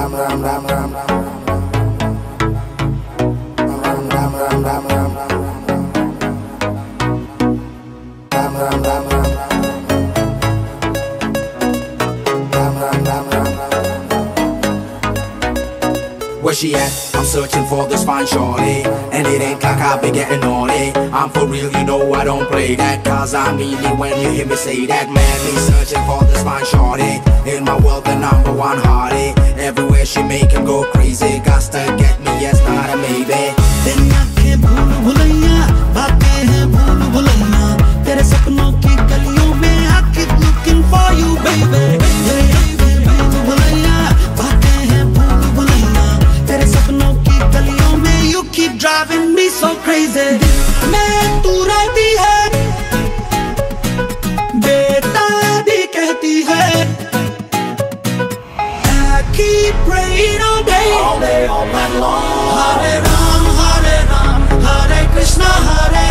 Where she at? I'm searching for this fine shorty, and it ain't like I've been getting naughty. I'm for real, you know I don't play that, cause I mean it when you hear me say that. Madly searching for this fine shorty, in my world the number one hottie. Everywhere she make him go crazy, gots to get me, yes, not a maybe. तेरी आँखें भूल भुलैया, बातें हैं भूल भुलैया, तेरे सपनों की गलियों में I keep looking for you baby. तेरी आँखें भूल भुलैया, बातें हैं भूल भुलैया, तेरे सपनों की गलियों में you keep driving me so crazy. मैं तू रहती है, बेटा भी कहती है, I keep praying all day, all night long. Hare Ram, Hare Krishna, Hare